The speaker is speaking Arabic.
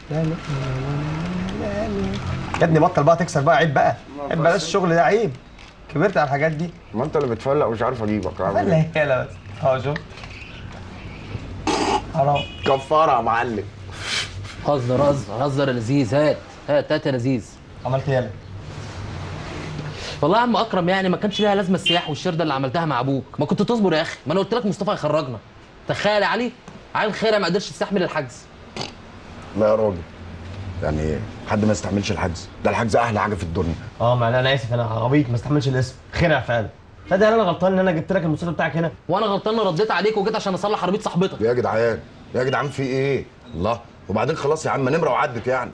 يا ابني بطل بقى تكسر بقى، عيب بقى، عيب بلاش الشغل ده، عيب. كبرت على الحاجات دي. ما انت اللي بتفلق ومش عارف اجيبك. لا هي بس اهو شوف. حرام. كفاره يا معلم. هزر هزر هزر يا لذيذ. هات يا لذيذ. عملت ايه؟ والله يا عم اكرم، يعني ما كانش ليها لازمه السياح والشرده اللي عملتها مع ابوك. ما كنت تصبر يا اخي، ما انا قلت لك مصطفى هيخرجنا. تخيل يا علي، عيل خيره ما قدرش يستحمل الحجز. لا يا راجل، يعني حد ما يستحملش الحجز؟ ده الحجز احلى حاجه في الدنيا. ما انا اسف، انا عبيط ما استحملش الاسم خرع فعلا. فده انا غلطان ان انا جبت لك الموتوسيكل بتاعك هنا. وانا غلطان رديت عليك وجيت عشان اصلح عربيه صاحبتك. يا جدعان، يا جدعان في ايه؟ الله، وبعدين خلاص يا عم، نمره وعدت يعني.